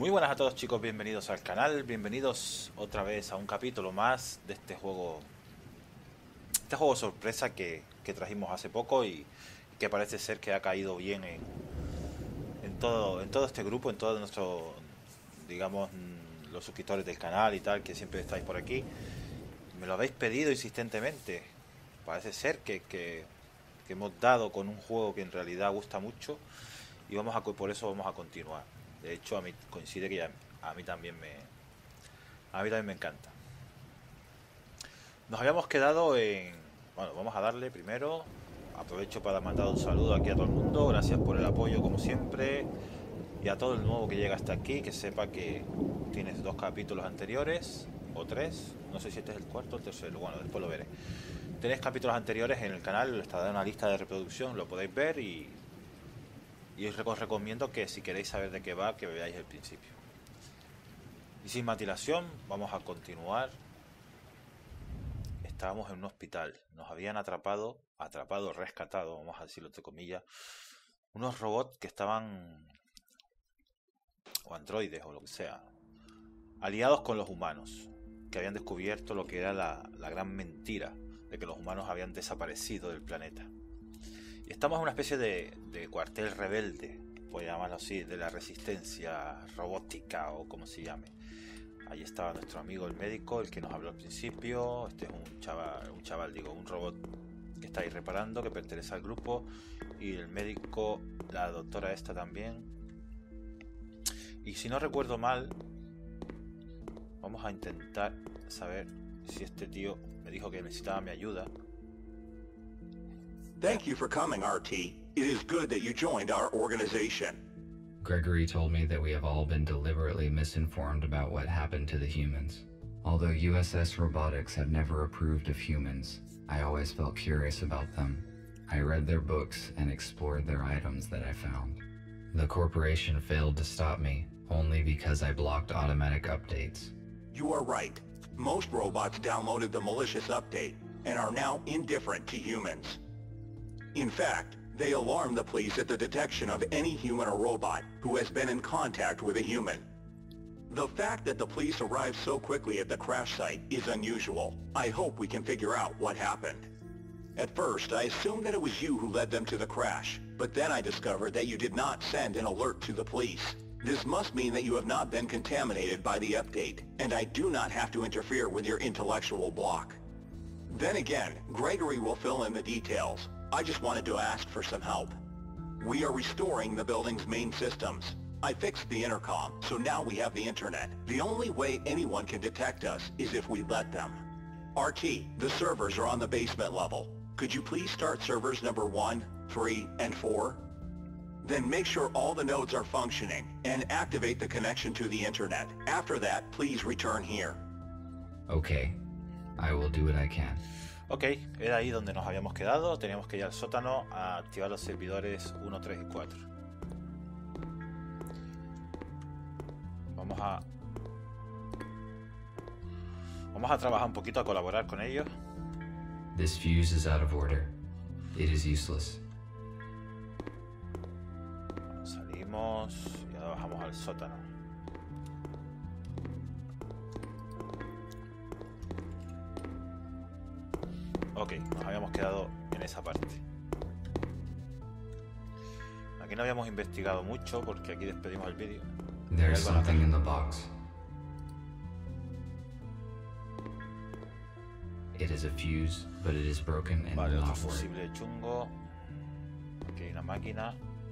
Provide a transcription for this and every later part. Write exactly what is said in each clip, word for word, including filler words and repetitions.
Muy buenas a todos, chicos, bienvenidos al canal, bienvenidos otra vez a un capítulo más de este juego este juego sorpresa que, que trajimos hace poco y que parece ser que ha caído bien en, en todo en todo este grupo, en todo nuestro, digamos, los suscriptores del canal y tal, que siempre estáis por aquí. Me lo habéis pedido insistentemente. Parece ser que, que, que hemos dado con un juego que en realidad gusta mucho y vamos a por eso vamos a continuar. De hecho, a mí coincide que ya, a mí también me a mí también me encanta. Nos habíamos quedado en... Bueno, vamos a darle primero. Aprovecho para mandar un saludo aquí a todo el mundo. Gracias por el apoyo como siempre. Y a todo el nuevo que llega hasta aquí, que sepa que tienes dos capítulos anteriores. O tres. No sé si este es el cuarto o el tercero. Bueno, después lo veré. Tenéis capítulos anteriores en el canal. Está en una lista de reproducción. Lo podéis ver y... Y os recomiendo que si queréis saber de qué va, que veáis el principio. Y sin más dilación, vamos a continuar. Estábamos en un hospital, nos habían atrapado, atrapado, rescatado, vamos a decirlo entre comillas, unos robots que estaban, o androides o lo que sea, aliados con los humanos, que habían descubierto lo que era la, la gran mentira de que los humanos habían desaparecido del planeta. Y estamos en una especie de, de cuartel rebelde, por llamarlo así, de la resistencia robótica o como se llame. Ahí estaba nuestro amigo el médico, el que nos habló al principio. Este es un chaval, un chaval, digo, un robot que está ahí reparando, que pertenece al grupo. Y el médico, la doctora esta también. Y si no recuerdo mal, vamos a intentar saber si este tío me dijo que necesitaba mi ayuda. Thank you for coming, R T. It is good that you joined our organization. Gregory told me that we have all been deliberately misinformed about what happened to the humans. Although U S S Robotics have never approved of humans, I always felt curious about them. I read their books and explored their items that I found. The corporation failed to stop me, only because I blocked automatic updates. You are right. Most robots downloaded the malicious update and are now indifferent to humans. In fact, they alarm the police at the detection of any human or robot who has been in contact with a human. The fact that the police arrived so quickly at the crash site is unusual. I hope we can figure out what happened. At first, I assumed that it was you who led them to the crash, but then I discovered that you did not send an alert to the police. This must mean that you have not been contaminated by the update, and I do not have to interfere with your intellectual block. Then again, Gregory will fill in the details. I just wanted to ask for some help. We are restoring the building's main systems. I fixed the intercom, so now we have the internet. The only way anyone can detect us is if we let them. R T, the servers are on the basement level. Could you please start servers number one, three, and four? Then make sure all the nodes are functioning, and activate the connection to the internet. After that, please return here. Okay, I will do what I can. Ok, era ahí donde nos habíamos quedado. Teníamos que ir al sótano a activar los servidores uno, tres y cuatro. Vamos a... Vamos a trabajar un poquito, a colaborar con ellos. This fuse is out of order. It is useless. Salimos y ahora bajamos al sótano. Ok, nos habíamos quedado en esa parte. Aquí no habíamos investigado mucho porque aquí despedimos el vídeo. There's something in the box. It is a fuse, but it is broken and Vale, will otro not work. fusible chungo. Aquí hay una máquina.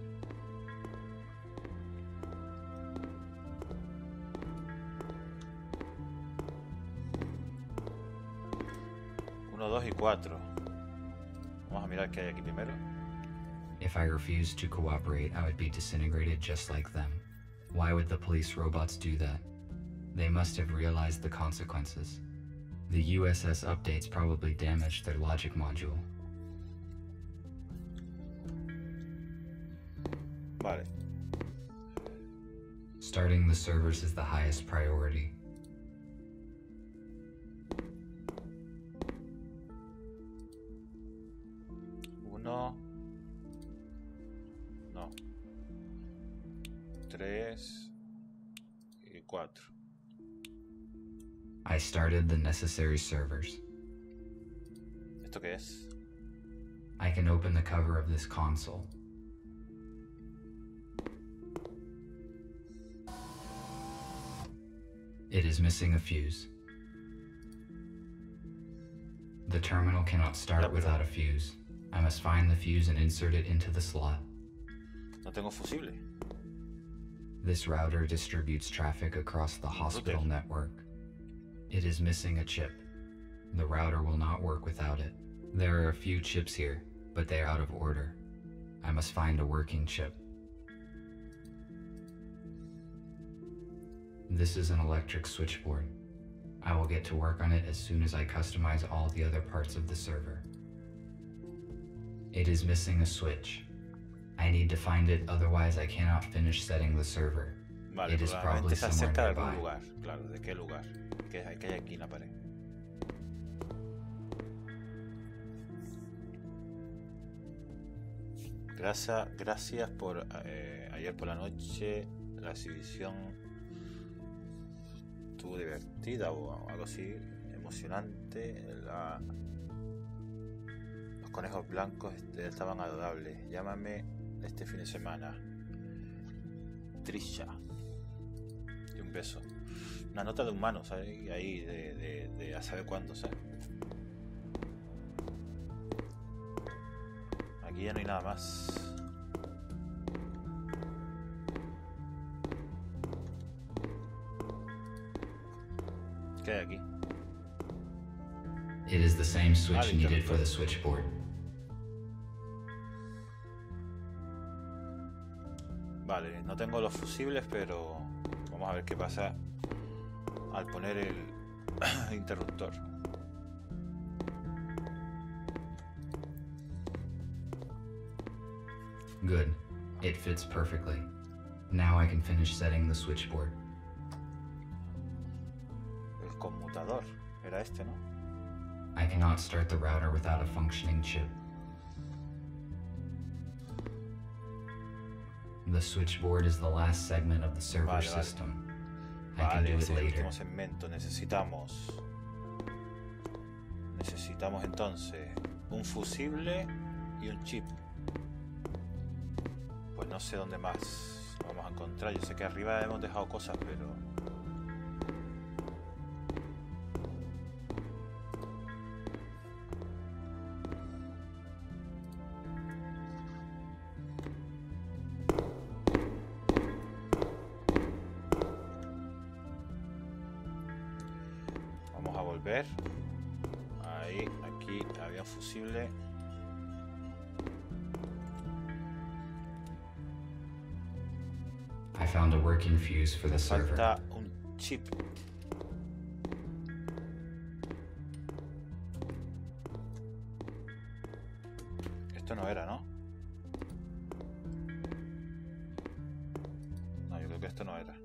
uno, dos y cuatro. Vamos a mirar qué hay aquí primero. If I refused to cooperate, I would be disintegrated just like them. Why would the police robots do that? They must have realized the consequences. The U S S updates probably damaged their logic module. Vale. Starting the servers is the highest priority. Uno. No. Tres. cuatro. I started the necessary servers. ¿Esto qué es? I can open the cover of this console. It is missing a fuse. The terminal cannot start without a fuse. I must find the fuse and insert it into the slot. No tengo fusible. This router distributes traffic across the hospital network. It is missing a chip. The router will not work without it. There are a few chips here, but they are out of order. I must find a working chip. This is an electric switchboard. I will get to work on it as soon as I customize all the other parts of the server. It is missing a switch. I need to find it, otherwise I cannot finish setting the server. Vale, It is probably probablemente se somewhere acerca de algún nearby. lugar. Claro, ¿de qué lugar? ¿Qué hay, qué hay aquí en la pared? Gracias, gracias por eh, ayer por la noche. La exhibición estuvo divertida o algo así, emocionante. La... Los conejos blancos estaban adorables. Llámame este fin de semana. Trisha. Y un beso. Una nota de humano, ¿sabes? Ahí, de, de, de a saber cuándo, ¿sabes? Aquí ya no hay nada más. ¿Qué hay aquí? It is the same switch Ah, el needed for interruptor. the switchboard. Vale, no tengo los fusibles, pero vamos a ver qué pasa al poner el interruptor. Good. It fits perfectly. Now I can finish setting the switchboard. El conmutador era este, ¿no? I cannot start the router without a functioning chip. The switchboard is the last segment of the server Vale, vale. system. I can Vale, do ese it es el later. último segmento. Necesitamos necesitamos entonces un fusible y un chip. Pues no sé dónde más lo vamos a encontrar. Yo sé que arriba hemos dejado cosas, pero vamos a volver. Ahí, aquí había un fusible. I found a working fuse for the server. Falta un chip. Esto no era, ¿no? No, yo creo que esto no era.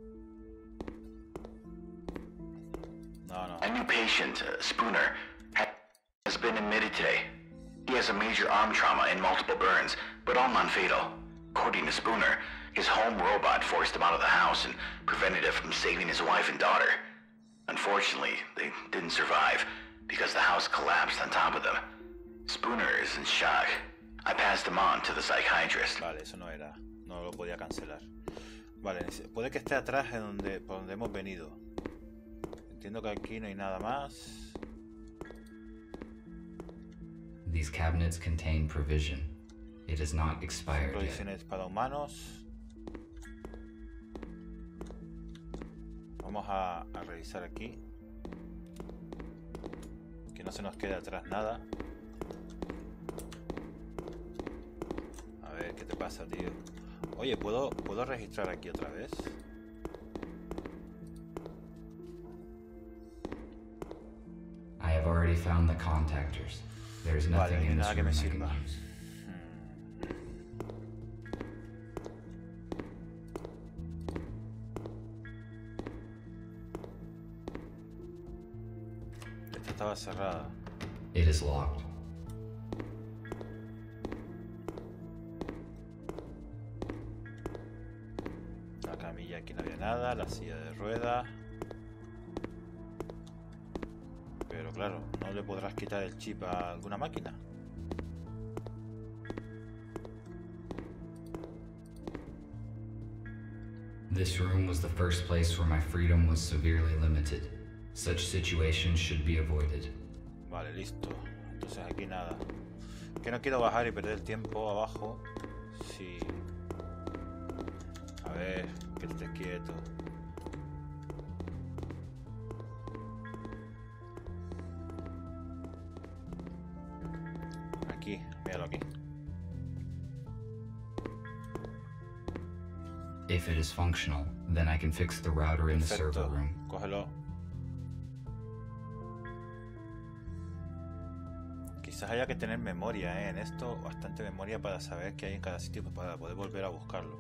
No, no. A new patient, uh, Spooner, ha- has been admitted today. He has a major arm trauma and multiple burns, but all non-fatal. According to Spooner, his home robot forced him out of the house and prevented it from saving his wife and daughter. Unfortunately, they didn't survive because the house collapsed on top of them. Spooner is in shock. I passed him on to the psychiatrist. Vale, eso no era. No lo podía cancelar. Vale, nece- puede que esté atrás de donde, por donde hemos venido. Entiendo que aquí no hay nada más. These cabinets contain provision. It is not expired yet. Provisiones para humanos. Vamos a, a revisar aquí. Que no se nos quede atrás nada. A ver, ¿qué te pasa, tío? Oye, ¿puedo, ¿puedo registrar aquí otra vez? I have already found the contactors. There is Vale, nothing no hay in this nada que room me I can sirva. use. Esta estaba cerrada. It is locked. La camilla aquí no había nada. nada, la silla de ruedas. Pero claro, no le podrás quitar el chip a alguna máquina. This room was the first place where my freedom was severely limited. Such situations should be avoided. Vale, listo. Entonces aquí nada. Que no quiero bajar y perder tiempo abajo. Sí. A ver, que estés quieto. Aquí, míralo aquí. If it is functional, then I can fix the router in the server Perfecto. room. Cógelo. Quizás haya que tener memoria, ¿eh? En esto, bastante memoria para saber qué hay en cada sitio para poder volver a buscarlo.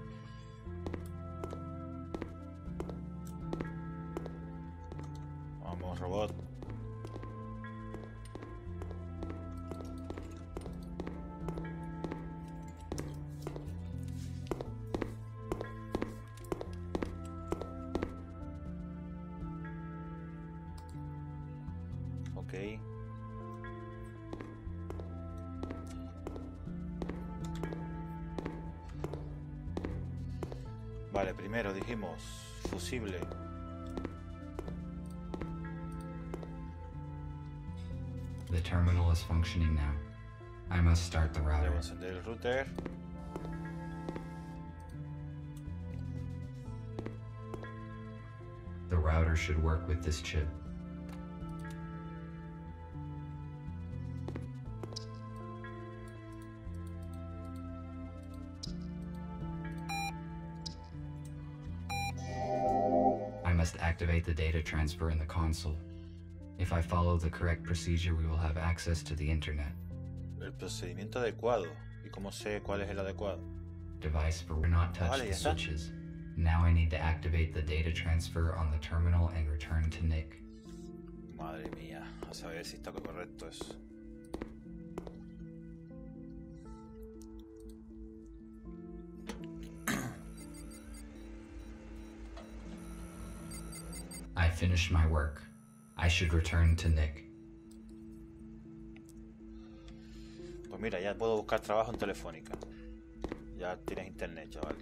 Vamos, robot. Ok. Vale, primero dijimos fusible. The terminal is functioning now. I must start the router. Debo encender el router. The router should work with this chip. I must activate the data transfer in the console. If I follow the correct procedure, we will have access to the internet. El procedimiento adecuado. ¿Y cómo sé cuál es el adecuado? Device for not touch Vale, the ya está. switches. Now I need to activate the data transfer on the terminal and return to Nick. Madre mía, a saber si está correcto eso. I finished my work. I should return to Nick. Pues mira, ya puedo buscar trabajo en Telefónica. Ya tienes internet, chaval.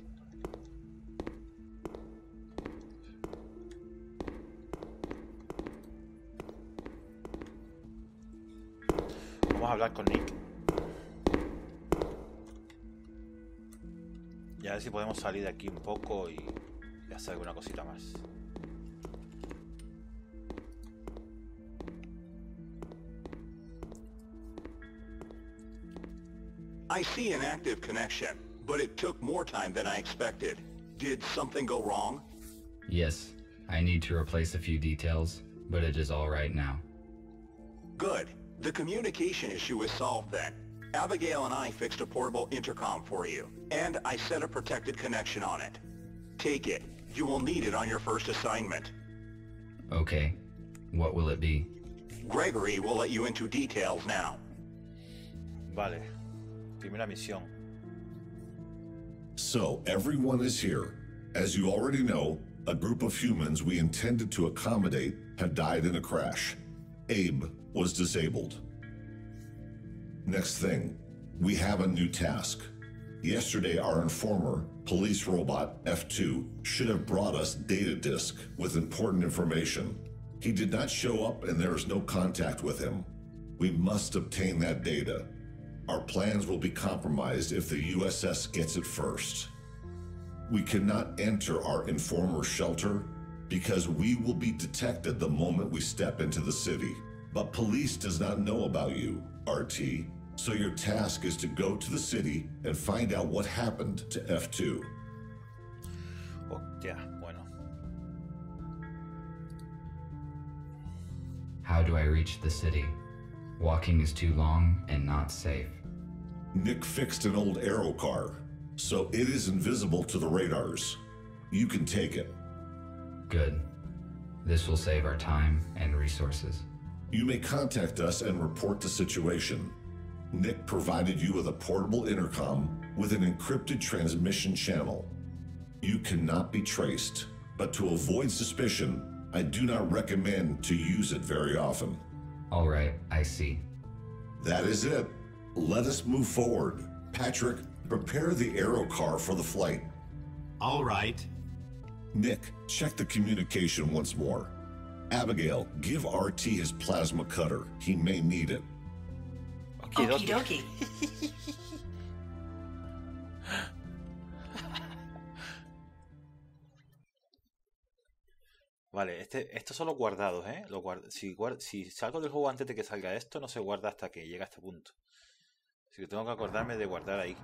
Vamos a hablar con Nick. Y a ver si podemos salir de aquí un poco y, y hacer alguna cosita más. I see an active connection, but it took more time than I expected. Did something go wrong? Yes, I need to replace a few details, but it is all right now. Good. The communication issue is solved then. Abigail and I fixed a portable intercom for you, and I set a protected connection on it. Take it. You will need it on your first assignment. Okay, what will it be? Gregory will let you into details now. Vale. Primera misión. So, everyone is here. As you already know, a group of humans we intended to accommodate have died in a crash. Abe was disabled. Next thing, we have a new task. Yesterday, our informer, police robot F two, should have brought us data disk with important information. He did not show up and there is no contact with him. We must obtain that data. Our plans will be compromised if the U S S gets it first. We cannot enter our informer shelter because we will be detected the moment we step into the city. But police does not know about you, R T, so your task is to go to the city and find out what happened to F two. Hostia, bueno. How do I reach the city? Walking is too long and not safe. Nick fixed an old aero car, so it is invisible to the radars. You can take it. Good. This will save our time and resources. You may contact us and report the situation. Nick provided you with a portable intercom with an encrypted transmission channel. You cannot be traced. but to avoid suspicion, I do not recommend to use it very often. All right, I see. That is it. Let us move forward. Patrick, prepare the aero car for the flight. All right. Nick, check the communication once more. Abigail, give R T his plasma cutter. He may need it. Okie Okie dokie. dokie. Vale, este, estos son los guardados, ¿eh? Los guard si, guard si salgo del juego antes de que salga esto, no se guarda hasta que llega a este punto. Así que tengo que acordarme de guardar ahí.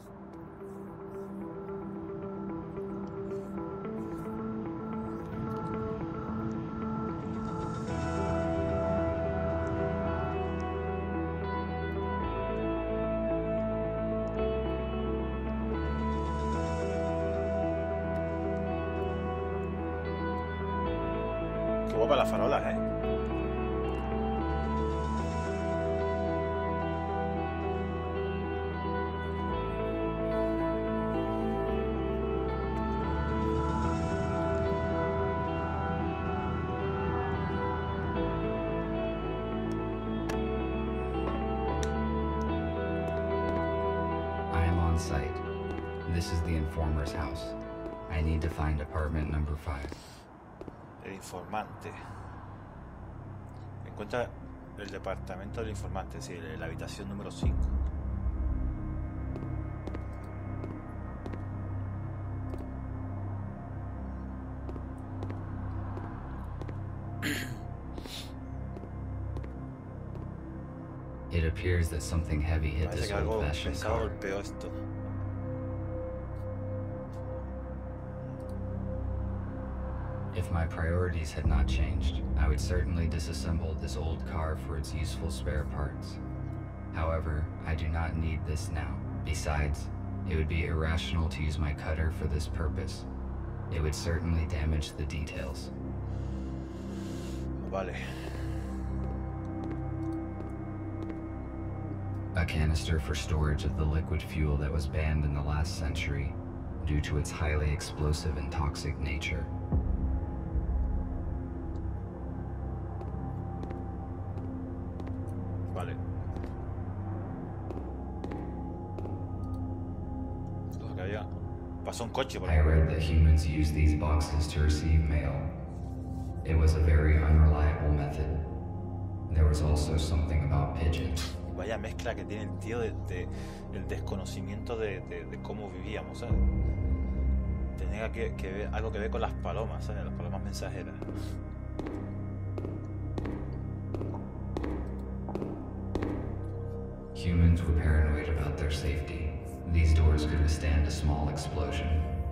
Para las farolas, ¿eh? I am on site. This is the informer's house. I need to find apartment number five. El informante. Encuentra el departamento del informante, sí, la habitación número cinco. It appears that something heavy hit Parece this que algo old-fashioned pesado car. golpeó esto. If my priorities had not changed, I would certainly disassemble this old car for its useful spare parts. However, I do not need this now. Besides, it would be irrational to use my cutter for this purpose. It would certainly damage the details. Vale. A canister for storage of the liquid fuel that was banned in the last century due to its highly explosive and toxic nature. Vale. Lo que había. Pasó un coche por I read that humans use these boxes to receive mail. It was a very unreliable method. There was also something about pigeons. Vaya mezcla que tiene el tío de, de el desconocimiento de, de, de cómo vivíamos, ¿sabes? Tenía que, que ver, algo que ver con las palomas, ¿sabes? Las palomas mensajeras. Humans were paranoid about their safety. These doors could withstand a small explosion.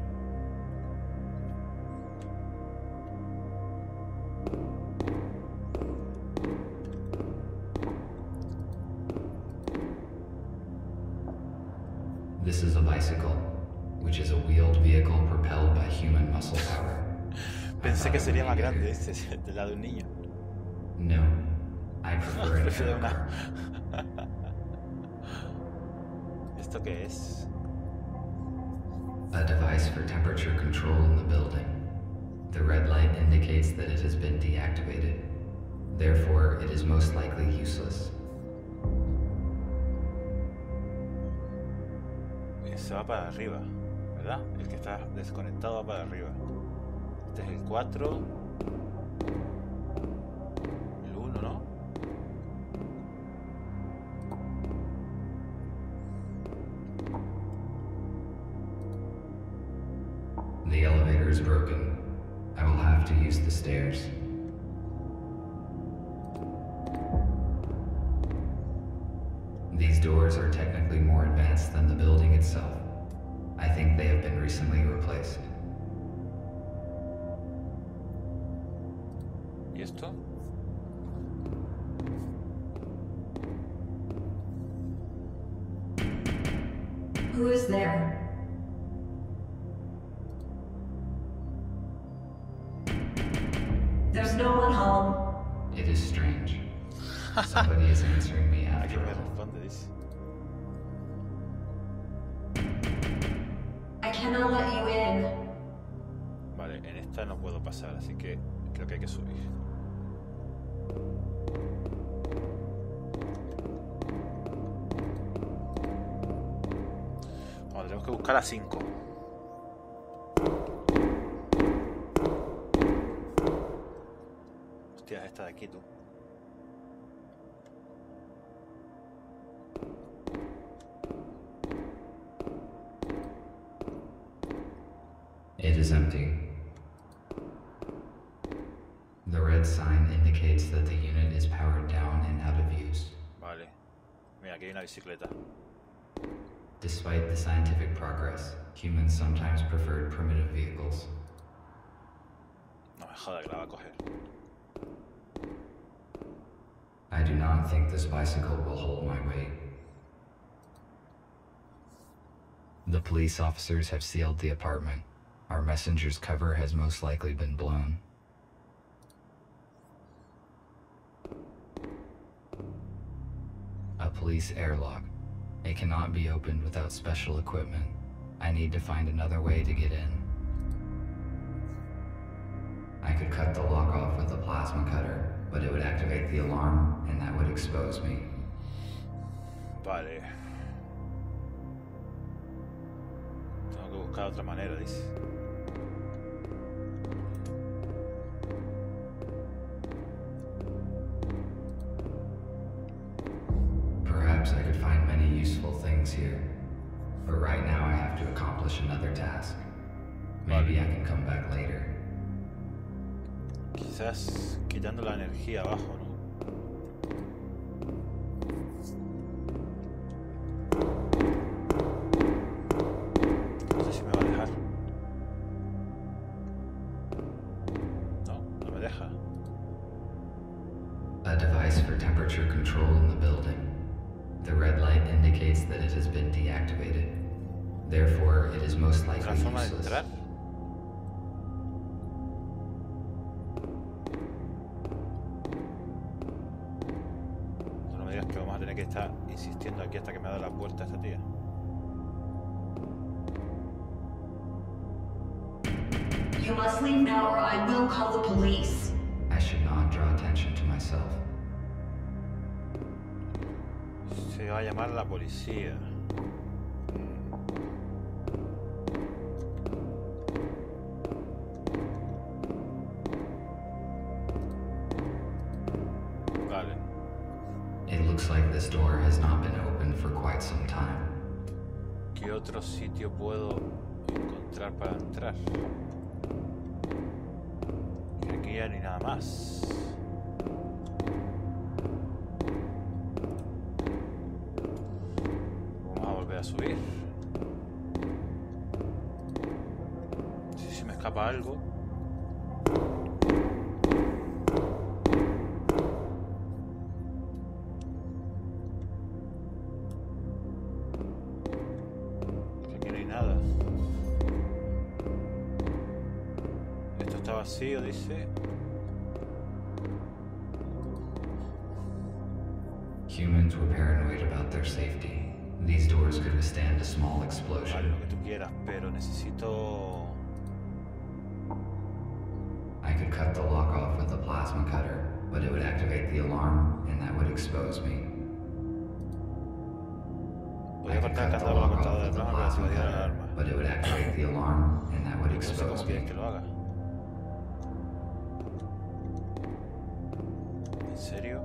This is a bicycle, which is a wheeled vehicle propelled by human muscle power. Pensé que sería más grande este, del lado de un niño. No, I prefer an Prefiero aero una. car. ¿Esto qué es? A device for temperature control in the building. The red light indicates that it has been deactivated. Therefore, it is most likely useless. Se va para arriba, ¿verdad? El que está desconectado va para arriba. Este es el cuatro. El uno, ¿no? The elevator is broken. I will have to use the stairs. These doors are technically more advanced than the building itself. I think they have been recently replaced. ¿Y esto? Who is there? There's no one home. It is strange. Somebody is answering me ¿A after quién me all. responde? Dice. I cannot let you in. Vale. Vale, en esta no puedo pasar, así que creo que hay que subir. Bueno, tenemos que buscar a cinco. Hostia, esta de aquí, tú. It is empty. The red sign indicates that the unit is powered down and out of use. Vale. Mira, aquí hay una bicicleta. Despite the scientific progress, humans sometimes preferred primitive vehicles. No me joda que la va a coger. I do not think this bicycle will hold my weight. The police officers have sealed the apartment. Our messenger's cover has most likely been blown. A police airlock. It cannot be opened without special equipment. I need to find another way to get in. I could cut the lock off with a plasma cutter, but it would activate the alarm, and that would expose me. Vale. Tengo que buscar otra manera, dice. Perhaps I could find many useful things here, but right now I have to accomplish another task. Maybe I can come back later. Quizás quitando la energía abajo, ¿no? No sé si me va a dejar. No, no me deja. A device for temperature control in the building. The red light indicates that it has been deactivated. Therefore, it is most likely ¿Otra forma de useless. entrar? No me digas que vamos a tener que estar insistiendo aquí hasta que me da la puerta esta tía. You must leave now or I will call the police. I should not draw attention to myself. Se va a llamar la policía. Vale. It looks like this door has not been opened for quite some time. ¿Qué otro sitio puedo encontrar para entrar? Y aquí ya ni nada más. Vamos a volver a subir. No sé si me escapa algo. Aquí no hay nada. Esto está vacío, dice. Humans were paranoid about their safety. These doors could withstand a small Vale, explosion. lo que tú quieras, pero necesito... I could cut the lock off with a plasma cutter, but it would activate the alarm, and that would expose me. I Podría could cortar el cut the candado con la lock off cortadora de with a plasma para que se plasma me diera la cutter, alarma. but it would activate the alarm, and that would No sé cómo expose quieres me. que lo haga. ¿En serio?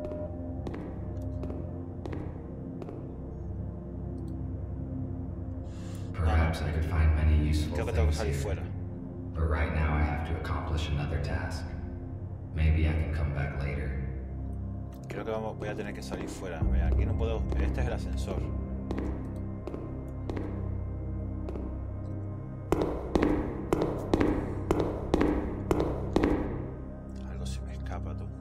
Perhaps I could find many useful Creo que tengo que things salir here. fuera. But right now I have to accomplish another task. Maybe I can come back later. Creo que vamos, voy a tener que salir fuera. Mira, aquí no puedo... Este es el ascensor. Algo se me escapa, tú.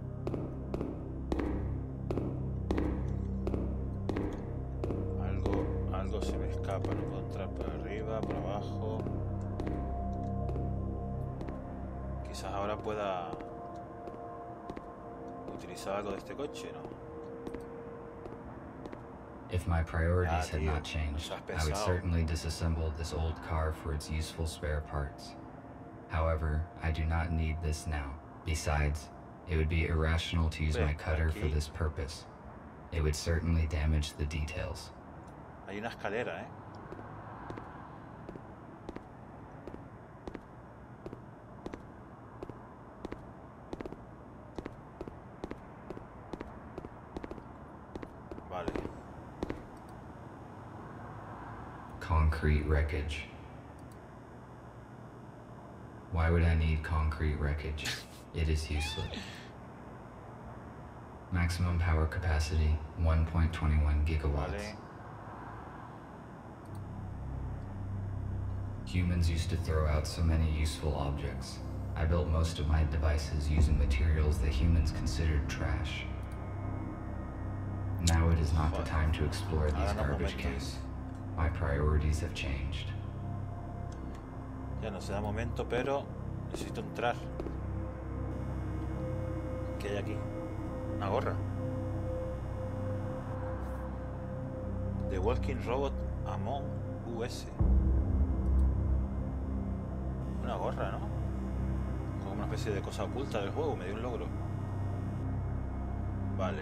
Algo, algo se me escapa. No puedo entrar por arriba, por abajo. Quizás ahora pueda utilizar algo de este coche, ¿no? If my priorities Ah, had tío, not changed, no seas I would pesado. certainly disassemble this old car for its useful spare parts. However, I do not need this now. Besides, it would be irrational to use my cutter for this purpose. It would certainly damage the details. Hay una escalera, ¿eh? Vale. Concrete wreckage. Why would I need concrete wreckage? It is useless. Maximum power capacity, one point two one gigawatts. Vale. Humans used to throw out so many useful objects. I built most of my devices using materials that humans considered trash. Now it is not the time to explore these garbage cans. My priorities have changed. Ya no se da momento, pero necesito entrar. ¿Qué hay aquí? Una gorra. The Walking Robot Among U S. Una gorra, ¿no? Como una especie de cosa oculta del juego, me dio un logro. Vale.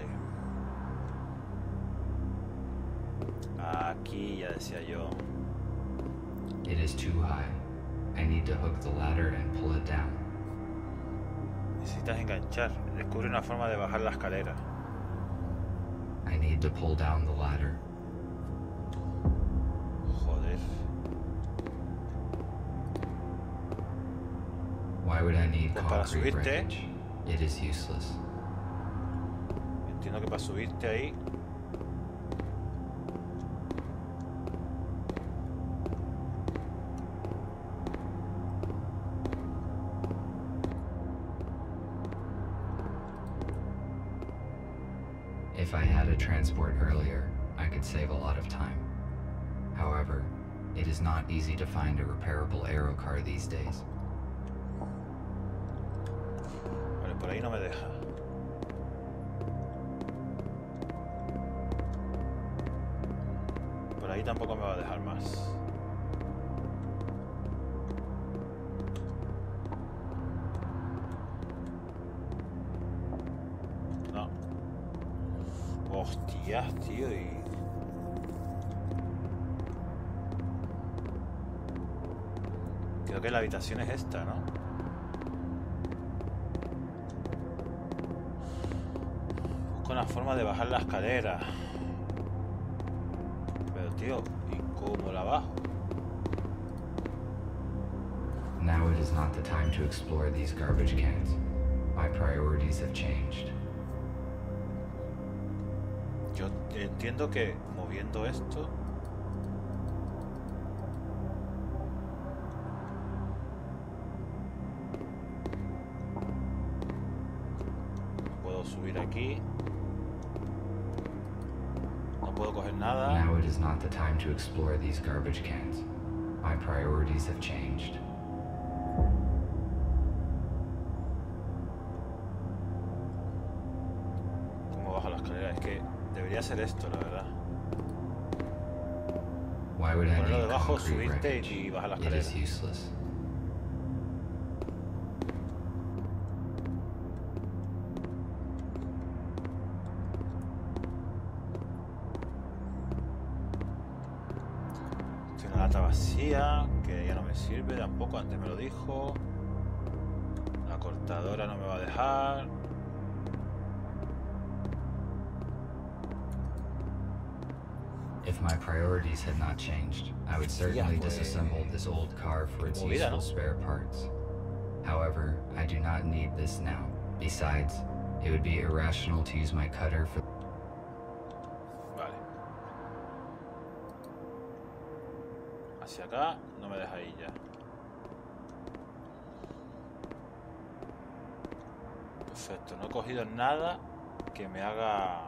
Aquí ya decía yo. It is too high. I need to hook the ladder and pull it down. Necesitas enganchar. Descubre una forma de bajar la escalera. I need to pull down the ladder. Joder. Why would I need Pues para concrete subirte. wreckage? It is useless. Entiendo que para subirte ahí. If I had a transport earlier, I could save a lot of time. However, it is not easy to find a repairable aerocar these days. Vale, por ahí no me deja. Por ahí tampoco me va a dejar más. No. Hostias, tío, y... Creo que la habitación es esta, ¿no? Busco una forma de bajar la escalera. Pero, tío, ¿y cómo la bajo? Now it is not the time to explore these garbage cans. My priorities have changed. Yo entiendo que moviendo esto... No puedo subir aquí. No puedo coger nada. Now it is not the time to explore these garbage cans. My priorities have changed. ¿Cómo bajo la escalera? Es que debería ser esto, la verdad. Why would I Ponerlo need debajo, concrete subirte wreckage? y bajar la It escalera. is useless. Tiene una lata vacía, que ya no me sirve tampoco, antes me lo dijo. La cortadora no me va a dejar. If my priorities had not changed, I would certainly pues, disassemble this old car for its movida, useful ¿no? spare parts. However, I do not need this now. Besides, it would be irrational to use my cutter for... Vale. Hacia acá no me deja ir ya. Perfecto, no he cogido nada que me haga...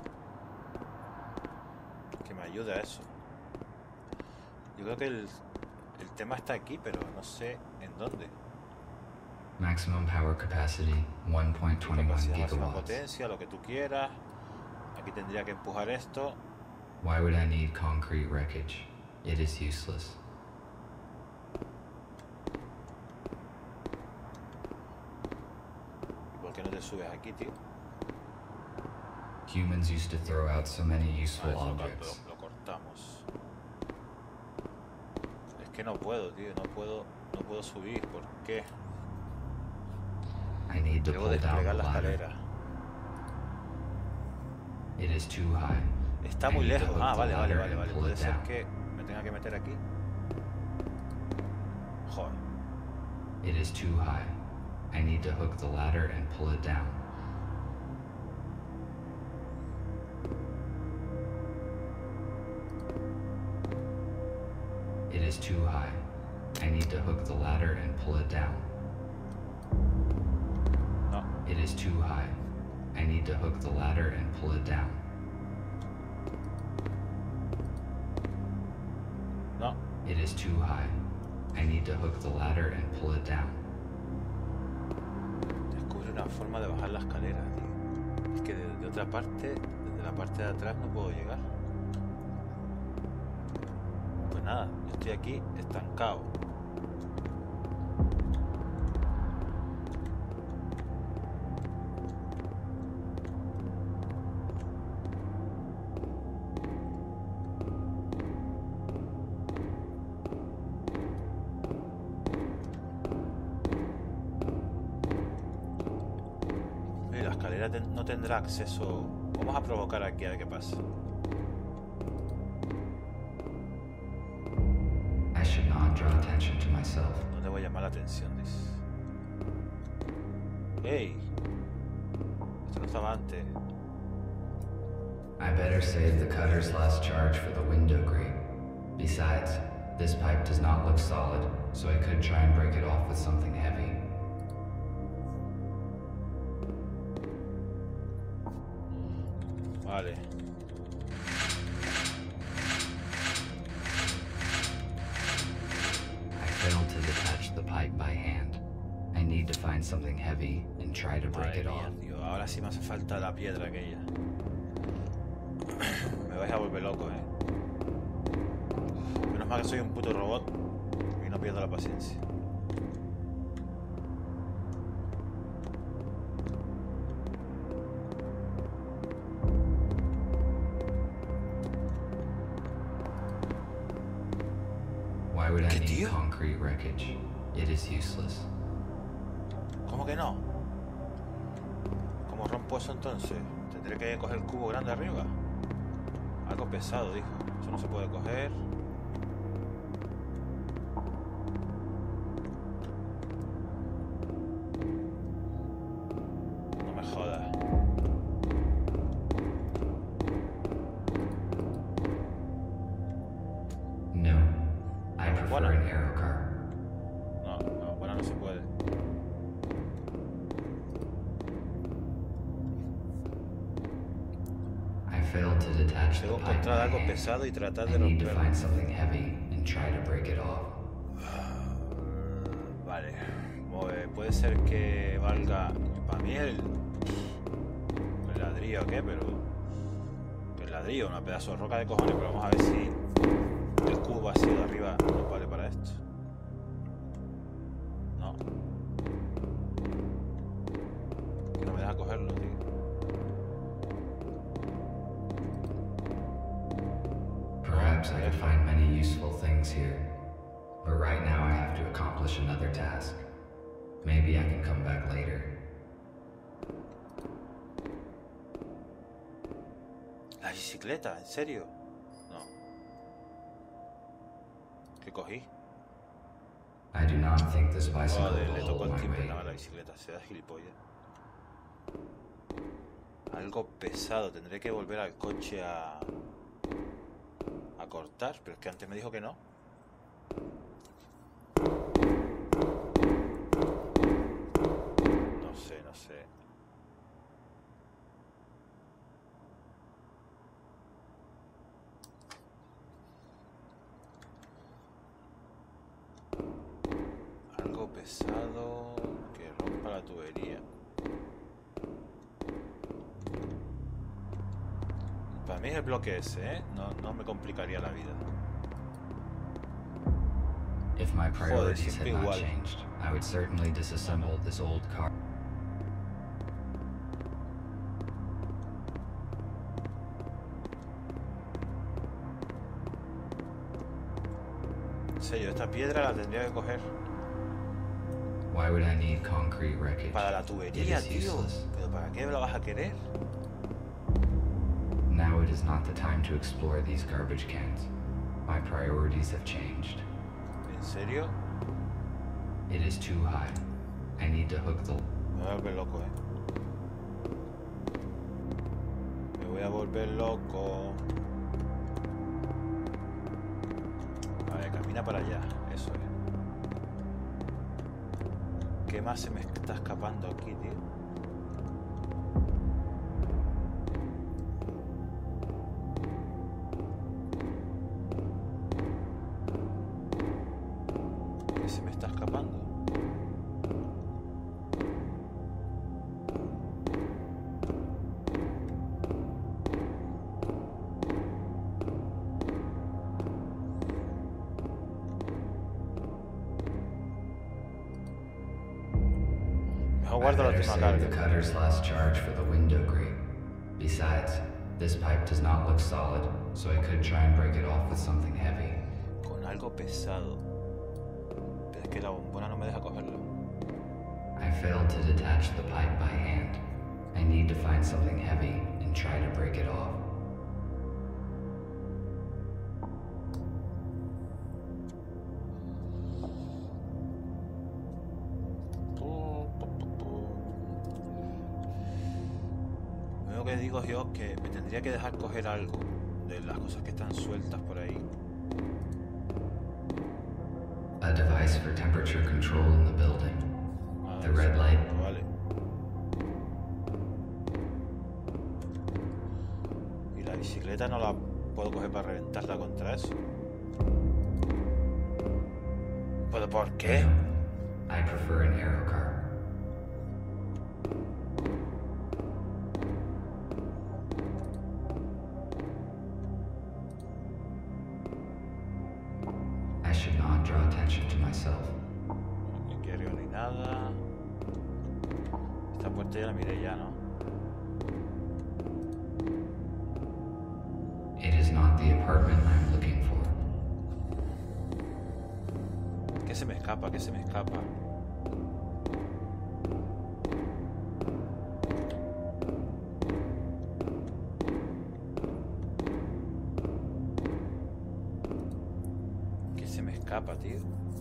que me ayude a eso. Yo creo que el, el tema está aquí, pero no sé en dónde. Maximum power capacity, one point two one Capacidad máxima gigawatts. potencia, lo que tú quieras. Aquí tendría que empujar esto. Why would I need concrete wreckage? It is useless. qué no te subes aquí, tío? Humans used to throw out so many useful Vale, eso lo, objects. lo cortamos. Es que no puedo, tío, no puedo, no puedo subir. ¿Por qué? I need to Debo pull down the desplegar la ladder. escalera. It is too high. Está I muy need to lejos. hook Ah, the vale, vale, ladder vale, and vale. pull Puede it ser down. que me tenga que meter aquí. Joder. It is too high. I need to hook the ladder and pull it down. It is too high. I need to hook the ladder and pull it down. No, It is too high. I need to hook the ladder and pull it down. no. It is too high. I need to hook the ladder and pull it down. Descubre una forma de bajar la escalera, tío. Es que de, de otra parte, desde la parte de atrás no puedo llegar. Pues nada, yo estoy aquí estancado. Y la escalera ten- no tendrá acceso. Vamos a provocar aquí a ver qué pasa. I should not draw attention to myself. No te voy a llamar la atención, dice. ¡Ey! Esto no estaba antes. I better save the cutter's last charge for the window grate. Besides, this pipe does not look solid, so I could try and break it off with something heavy. Vale. I failed to detach the pipe by hand. I need to find something heavy and try to break Madre it mía, off. tío. Ahora sí me hace falta la piedra aquella. Me vais a volver loco, eh. Menos mal que soy un puto robot y no pierdo la paciencia. Why would I ¿Qué, need tío? concrete wreckage? It is useless. ¿Cómo que no? ¿Cómo rompo eso entonces? ¿Tendré que coger el cubo grande arriba? Algo pesado, dijo. Eso no se puede coger. No me jodas. No. I prefer Bueno. an arrow car. No, no, bueno, no se puede. I failed to detach the Debo pipe encontrar by algo hand. pesado y tratar I de need to romperlo. find something heavy and try to break it off. Vale, pues puede ser que valga para mí el, el ladrillo o qué, pero que el ladrillo, una pedazo de roca de cojones, pero vamos a ver si el cubo vacío de arriba nos vale para esto. No. Que no me deja cogerlo, tío. Perhaps I could find many useful things here. But right now I have to accomplish another task. Maybe I can come back later. La bicicleta, ¿en serio? No. ¿Qué cogí? I do not think this bicycle Joder, le will tocó hold el my timbre weight. nada más la bicicleta, se da gilipollas. Algo pesado, tendré que volver al coche a... a cortar, pero es que antes me dijo que no. No sé, no sé. Algo pesado que rompa la tubería. Para mí es el bloque ese, ¿eh? No, no me complicaría la vida. If my priorities had siempre not igual. changed, I would certainly disassemble this old car. serio, esta piedra la tendría que coger Why would I need concrete wreckage? para la It tubería, is tío. useless. ¿Pero para qué la vas a querer? Now it is not the time to explore these garbage cans. My priorities have changed. ¿En serio? It is too high. I need to hook the... Me voy a volver loco, eh. Me voy a volver loco. Vale, camina para allá. Eso es. ¿Qué más se me está escapando aquí, tío? ¿Qué se me está escapando? Mejor I guardo la better última save the carga. cutter's last charge for the window grate. Besides, this pipe does not look solid, so I could try and break it off with something heavy. Con algo pesado. Pero es que la bombona no me deja cogerlo. I failed to detach the pipe by hand. I need to find something heavy and try to break it off. Lo único que digo yo es que me tendría que dejar coger algo de las cosas que están sueltas por ahí. A device for temperature control in the building. Ah, The red light. Vale. Y la bicicleta no la puedo coger para reventarla contra eso. ¿Pero por qué? I prefer an aero car. I should not draw attention to myself. No quiero ni nada. Esta puerta ya la miré ya, ¿no? It is not the apartment I'm looking for. ¿Qué se me escapa? ¿Qué se me escapa? ¿Qué se me escapa, tío?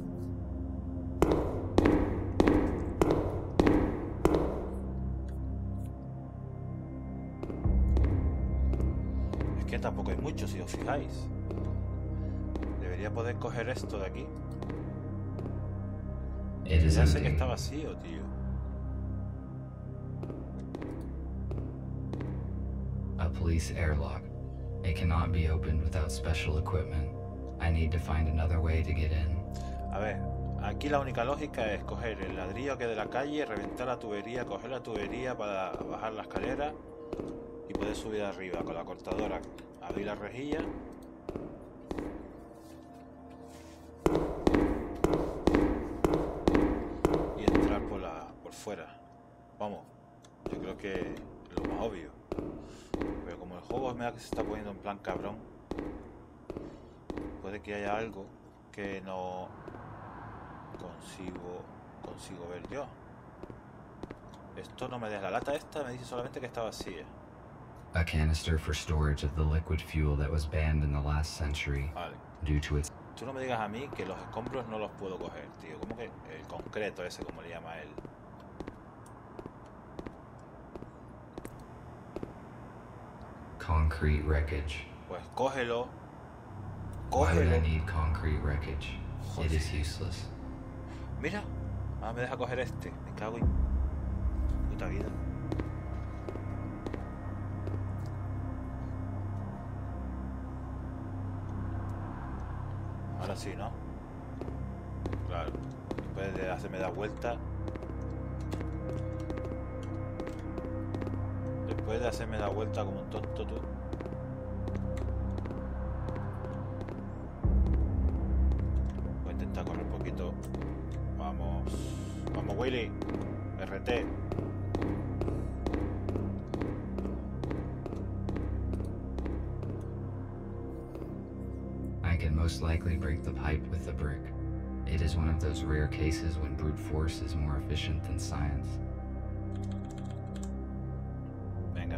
Es que tampoco hay mucho, si os fijáis. Debería poder coger esto de aquí. It is Ya sé que empty. está vacío, tío. A police airlock. It cannot be opened without special equipment. I need to find another way to get in. A ver, aquí la única lógica es coger el ladrillo que de la calle, reventar la tubería, coger la tubería para bajar la escalera y poder subir arriba con la cortadora, abrir la rejilla. Y entrar por la por fuera. Vamos, yo creo que es lo más obvio. Pero como el juego me da que se está poniendo en plan cabrón, puede que haya algo que no consigo consigo ver yo. Esto no me deja, la lata esta me dice solamente que está vacía. A canister for storage of the liquid fuel that was banned in the last century Vale. due to its Tú no me digas a mí que los escombros no los puedo coger, tío. ¿Cómo que el concreto ese, como le llama él? concrete wreckage. Pues cógelo. Why would I Cógelo. need concrete wreckage? It is useless. Mira. Ah, me deja coger este. Me cago en puta vida. Ahora sí, ¿no? Claro. Después de hacerme dar vuelta. Después de hacerme dar vuelta como un tonto tú. Voy a intentar correr un poquito. Vamos. Vamos, Willy. R T. I can most likely break the pipe with the brick. It is one of those rare cases when brute force is more efficient than science. Venga.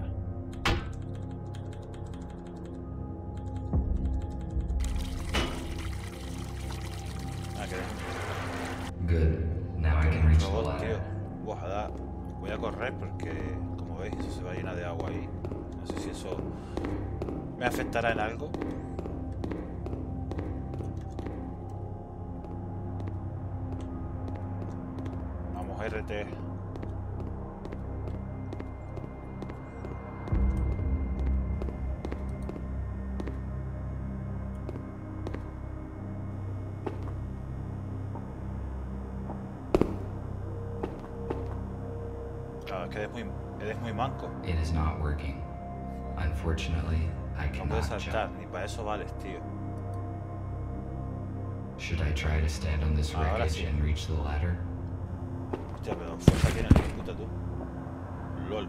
Ah, que Good. Now I can reach the robot, tío. ladder. Buah, da- voy a correr porque, como veis, eso se va a llenar de agua ahí. No sé si eso me afectará en algo. Vamos, R T. Claro, es que eres muy, eres muy manco. It is not working. Unfortunately, I No puedes cannot saltar, jump. ni para eso vales, tío. Should I try to stand on this Ahora wreckage sí. and reach the ladder? Hostia, pero fuerza tienes, puta tú. LOL.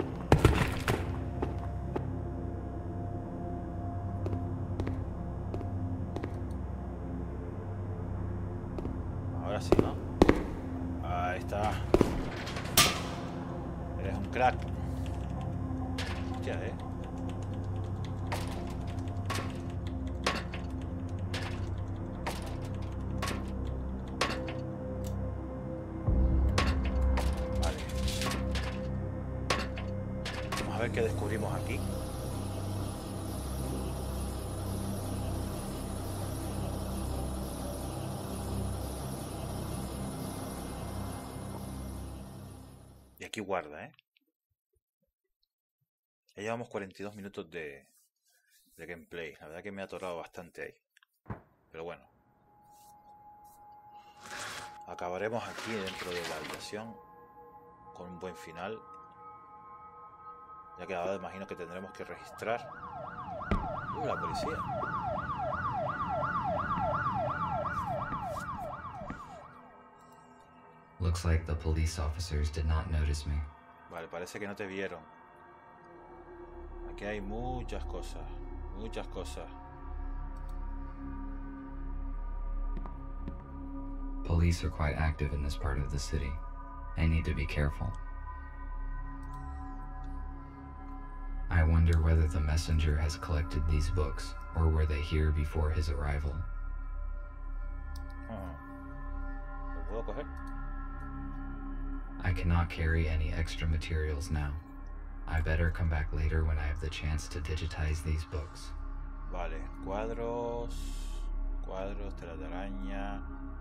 Ahora sí, ¿no? Ahí está. Eres un crack. Hostia, eh. Vale. Vamos a ver qué descubrimos aquí. Y aquí guarda, ¿eh? Ya llevamos cuarenta y dos minutos de, de gameplay. La verdad que me ha atorado bastante ahí. Pero bueno. Acabaremos aquí dentro de la habitación con un buen final. Ya que ahora imagino que tendremos que registrar. Uh, la policía. Looks like the police officers did not notice me. Vale, parece que no te vieron. Aquí hay muchas cosas. Muchas cosas. Police are quite active in this part of the city. I need to be careful. I wonder whether the messenger has collected these books, or were they here before his arrival? Uh-huh. ¿Lo puedo coger? I cannot carry any extra materials now. I better come back later when I have the chance to digitize these books. Vale, cuadros. Cuadros, tela de araña.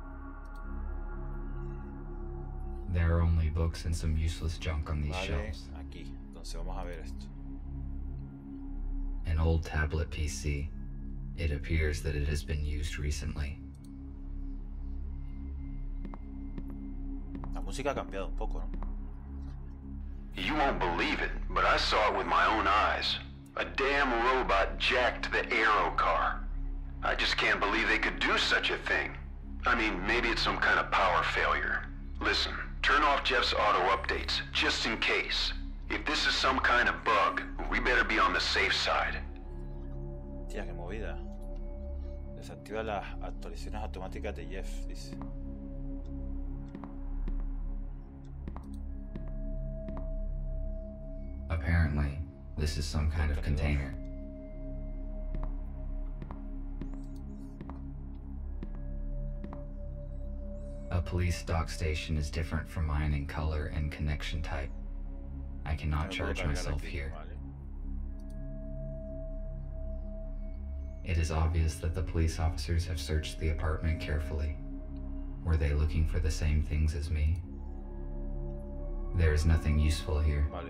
There are only books and some useless junk on these Vale, shelves. aquí. Entonces vamos a ver esto. An old tablet P C. It appears that it has been used recently. La música ha cambiado un poco, ¿no? You won't believe it, but I saw it with my own eyes. A damn robot jacked the Aero car. I just can't believe they could do such a thing. I mean, maybe it's some kind of power failure. Listen, turn off Jeff's auto updates, just in case. If this is some kind of bug, we better be on the safe side. Tía, qué movida. Desactiva las actualizaciones automáticas de Jeff, dice. Apparently, this is some kind of container. A police dock station is different from mine in color and connection type. I cannot Me puedo charge cargar myself aquí, here. vale. It is obvious that the police officers have searched the apartment carefully. Were they looking for the same things as me? There is nothing useful here. Vale.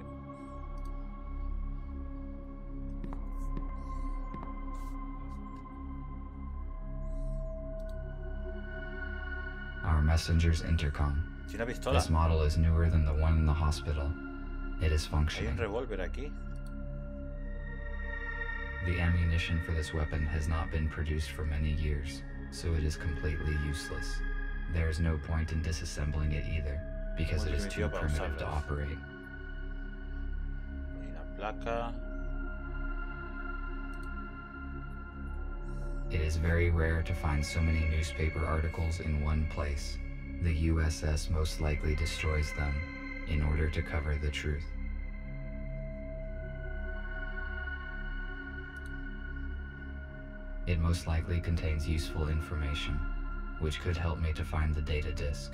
Our messenger's intercom. Tiene una pistola. This model is newer than the one in the hospital. It is Hay functioning. un revólver aquí. The ammunition for this weapon has not been produced for many years, so it is completely useless. There is no point in disassembling it either, because it is too primitive to operate. Hay una placa. It is very rare to find so many newspaper articles in one place. The U S S most likely destroys them in order to cover the truth. It most likely contains useful information, which could help me to find the data disk.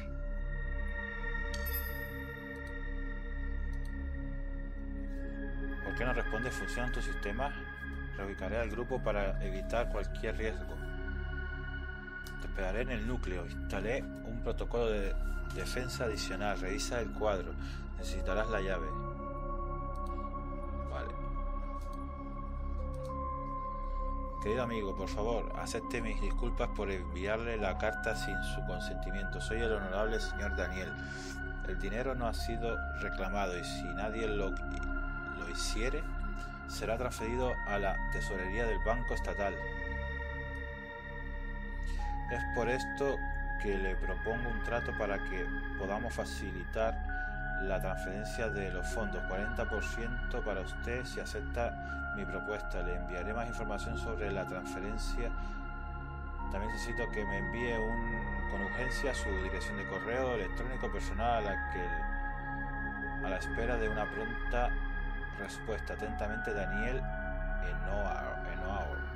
¿Por qué no responde? ¿Funcionan tus sistemas? Reubicaré al grupo para evitar cualquier riesgo. Te esperaré en el núcleo. Instalé un protocolo de defensa adicional. Revisa el cuadro. Necesitarás la llave. Vale. Querido amigo, por favor, acepte mis disculpas por enviarle la carta sin su consentimiento. Soy el honorable señor Daniel. El dinero no ha sido reclamado y si nadie lo, lo hiciere, será transferido a la tesorería del Banco Estatal. Es por esto que le propongo un trato para que podamos facilitar la transferencia de los fondos. cuarenta por ciento para usted si acepta mi propuesta. Le enviaré más información sobre la transferencia. También necesito que me envíe un, con urgencia su dirección de correo electrónico personal a la que a la espera de una pronta respuesta. Atentamente, Daniel Enoaor.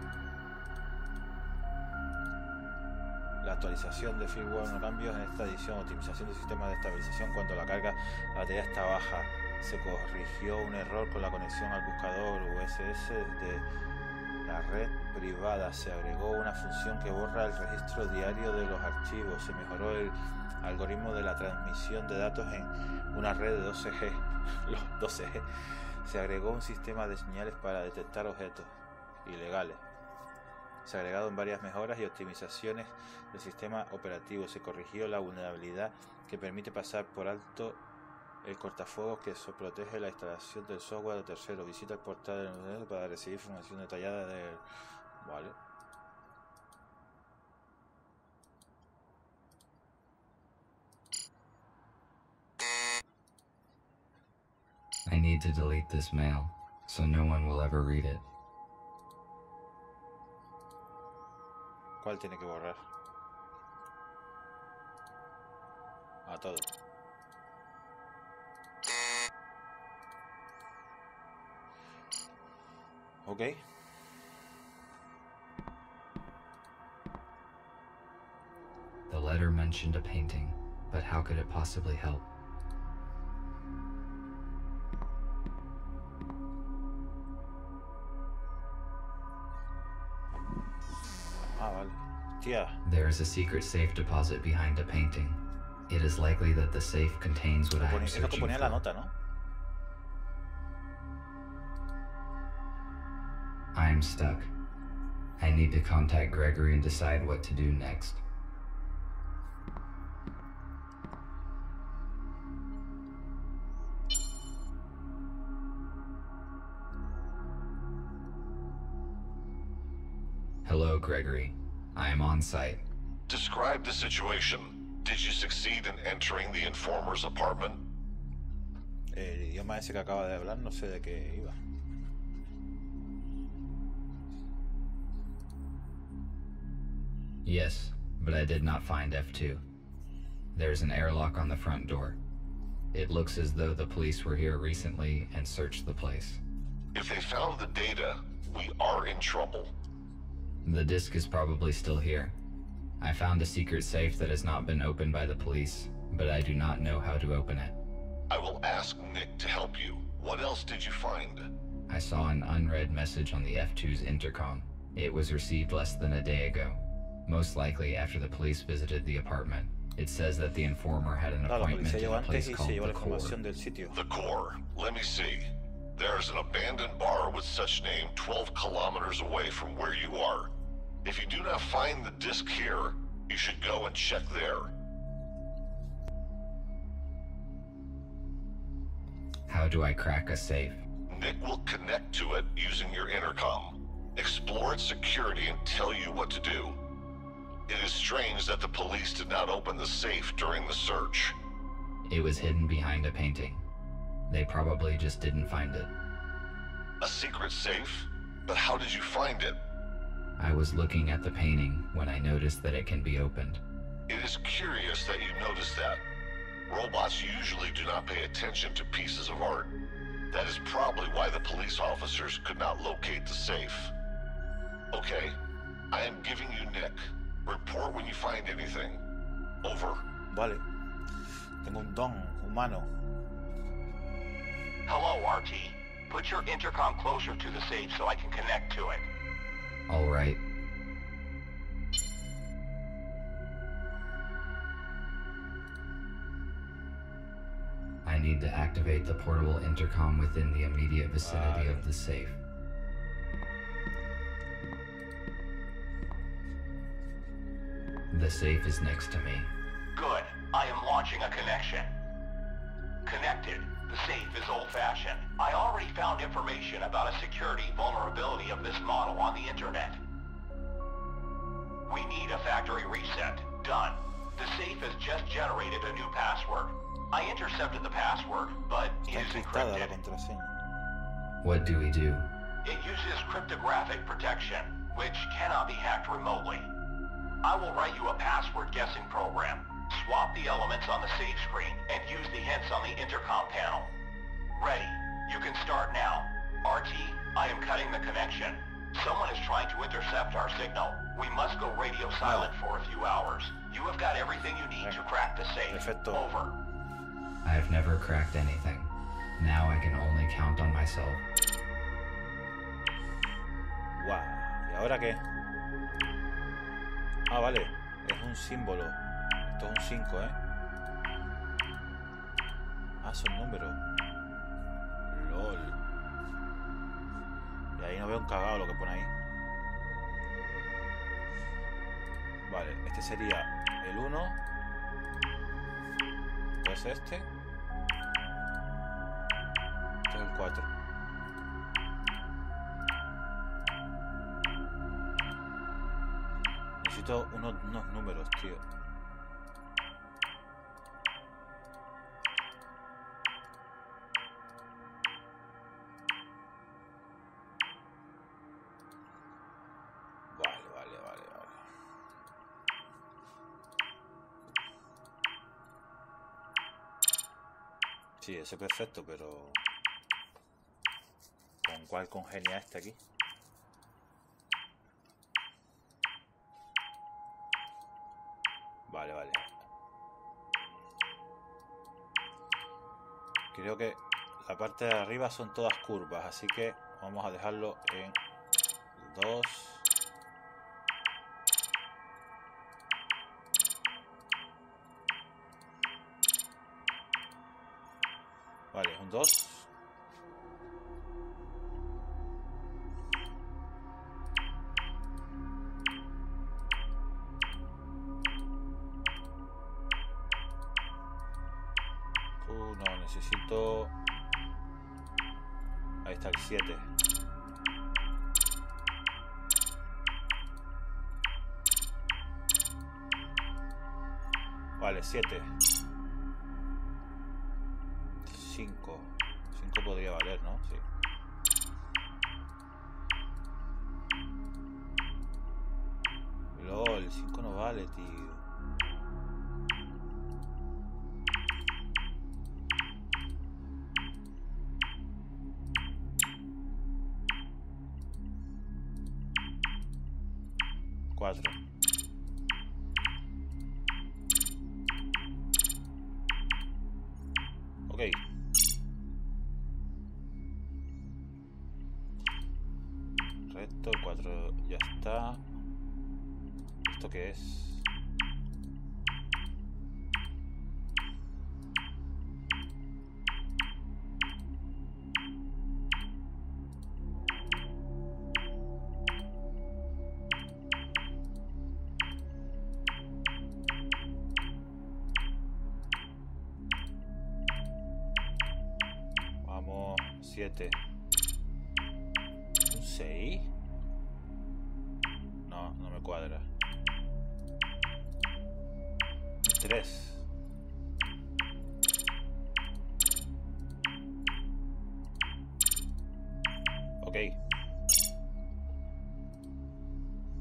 La actualización de firmware, no cambios en esta edición. Optimización del sistema de estabilización cuando la carga de la batería está baja. Se corrigió un error con la conexión al buscador U S S de la red privada. Se agregó una función que borra el registro diario de los archivos. Se mejoró el algoritmo de la transmisión de datos en una red de doce G. Los doce G. Se agregó un sistema de señales para detectar objetos ilegales. Se agregaron varias mejoras y optimizaciones del sistema operativo. Se corrigió la vulnerabilidad que permite pasar por alto el cortafuegos que protege la instalación del software de terceros. Visita el portal de Node para recibir información detallada del... Vale. I need to delete this mail, so no one will ever read it. ¿Cuál tiene que borrar? A todo. Ok. The letter mentioned a painting, but how could it possibly help? Ah, vale. Tía. There is a secret safe deposit behind a painting. It is likely that the safe contains what I am Es lo que searching ponía en la for. nota, ¿no? I am stuck. I need to contact Gregory and decide what to do next. Hello, Gregory. I am on site. Describe the situation. Did you succeed in entering the informer's apartment? El idioma ese que acaba de hablar no sé de qué iba. Yes, but I did not find F two. There's an airlock on the front door. It looks as though the police were here recently and searched the place. If they found the data, we are in trouble. The disk is probably still here. I found a secret safe that has not been opened by the police, but I do not know how to open it. I will ask Nick to help you. What else did you find? I saw an unread message on the F two's intercom. It was received less than a day ago. Most likely after the police visited the apartment. It says that the informer had an Claro, la appointment policía in llegó a antes place y se called llevó the la Core. información del sitio. The core. Let me see. There's an abandoned bar with such name twelve kilometers away from where you are. If you do not find the disk here, you should go and check there. How do I crack a safe? Nick will connect to it using your intercom. Explore its security and tell you what to do. It is strange that the police did not open the safe during the search. It was hidden behind a painting. They probably just didn't find it. A secret safe? But how did you find it? I was looking at the painting when I noticed that it can be opened. It is curious that you noticed that. Robots usually do not pay attention to pieces of art. That is probably why the police officers could not locate the safe. Okay, I am giving you Nick. Report when you find anything. Over. Vale. Tengo un don humano. Hello, R T. Put your intercom closer to the safe so I can connect to it. All right. I need to activate the portable intercom within the immediate vicinity of the safe. The safe is next to me. Good. I am launching a connection. Connected. The safe is old-fashioned. I already found information about a security vulnerability of this model on the internet. We need a factory reset. Done. The safe has just generated a new password. I intercepted the password, but it is Encriptada la encrypted. contraseña. What do we do? It uses cryptographic protection, which cannot be hacked remotely. I will write you a password guessing program. Swap the elements on the save screen and use the hints on the intercom panel. Ready. You can start now. R T, I am cutting the connection. Someone is trying to intercept our signal. We must go radio silent for a few hours. You have got everything you need to crack the safe. Perfecto. Over. I have never cracked anything. Now I can only count on myself. Guau. ¿Y ahora qué? Ah, vale. Es un símbolo. Esto es un cinco, ¿eh? Ah, son números. LOL. Y ahí no veo un cagado lo que pone ahí. Vale, este sería el uno. Pues este. Este es el cuatro. Necesito unos, unos números, tío. Vale, vale, vale, vale. Sí, ese es perfecto, pero... ¿con cuál congenia este aquí? Vale, vale. Creo que la parte de arriba son todas curvas, así que vamos a dejarlo en dos. Vale, es un dos. Uh, no, necesito... Ahí está el siete. Vale, siete. cinco. cinco podría valer, ¿no? Sí. LOL, cinco no vale, tío. cuatro. Ok. Recto, cuatro ya está. ¿Esto qué es? Vamos, siete. ¿Un seis? No, no me cuadra. tres. Ok.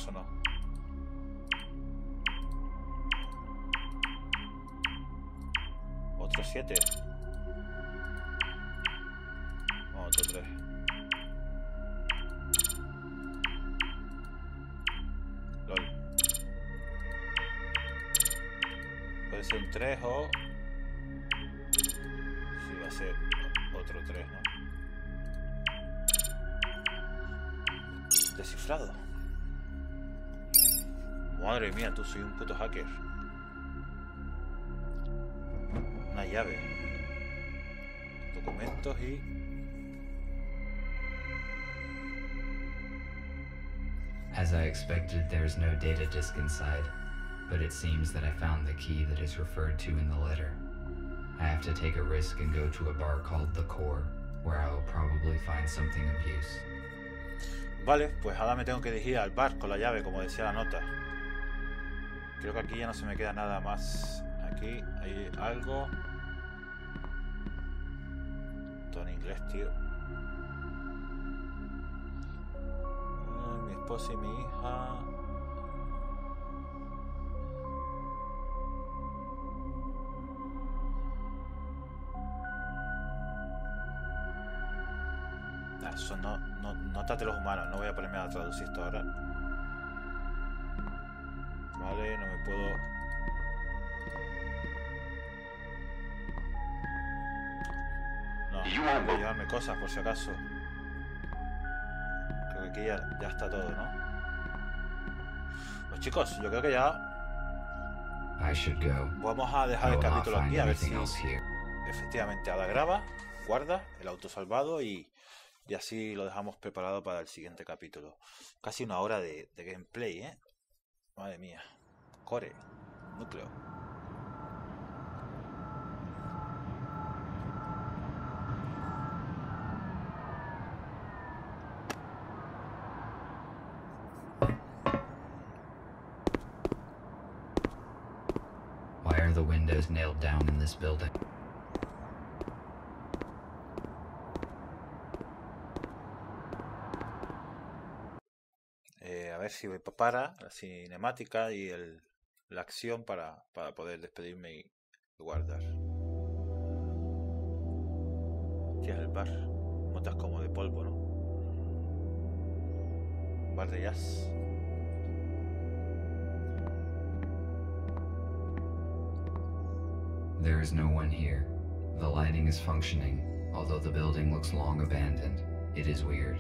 más o no? Otro siete. Otro tres. Lol. Puede ser un tres o... Sí, va a ser otro tres, ¿no? Descifrado. Madre mía, tú soy un puto hacker. Una llave. Documentos y... As I expected, there's no data disk inside, but it seems that I found the key that is referred to in the letter. I have to take a risk and go to a bar called The Core, where I will probably find something of use. Vale, pues ahora me tengo que dirigir al bar con la llave, como decía la nota. Creo que aquí ya no se me queda nada más. Aquí hay algo. Todo en inglés, tío. Ay, mi esposa y mi hija. Ah, eso no, no, notas de los humanos. No voy a ponerme a traducir esto ahora. Vale, no me puedo... No, tengo que llevarme cosas por si acaso. Creo que aquí ya, ya está todo, ¿no? Pues chicos, yo creo que ya I should go. vamos a dejar I el will not capítulo find aquí, a ver anything si else here. efectivamente ahora graba, guarda el auto salvado y, y así lo dejamos preparado para el siguiente capítulo. Casi una hora de, de gameplay, ¿eh? Madre mía. Core, núcleo. Why are the windows nailed down in this building? Eh, a ver si voy para la cinemática y el, la acción para, para poder despedirme y guardar. Hostia, el bar. Notas como de polvo, ¿no? Un bar de jazz. There is no one here. The lighting is functioning, although the building looks long abandoned. It is weird.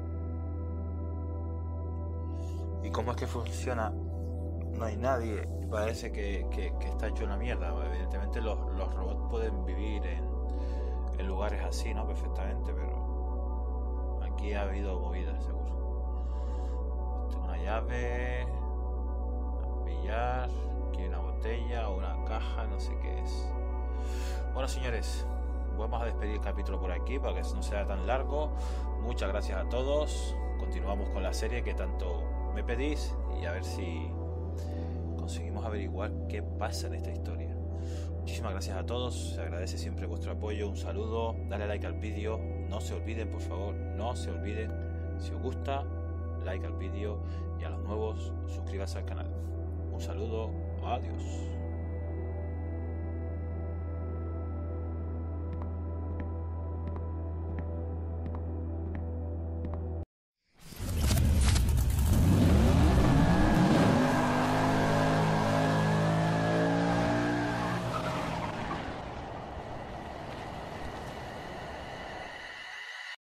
¿Y cómo es que funciona? No hay nadie. Parece que, que, que está hecho una mierda. Evidentemente los, los robots pueden vivir en, en lugares así, ¿no? Perfectamente, pero aquí ha habido movidas, seguro. Tengo una llave. Un billar. Aquí hay una botella o una caja, no sé qué es. Bueno, señores, vamos a despedir el capítulo por aquí para que no sea tan largo. Muchas gracias a todos. Continuamos con la serie que tanto me pedís y a ver si conseguimos averiguar qué pasa en esta historia. Muchísimas gracias a todos, se agradece siempre vuestro apoyo, un saludo, dale like al vídeo, no se olviden, por favor, no se olviden, si os gusta, like al vídeo y a los nuevos, suscríbanse al canal. Un saludo, adiós.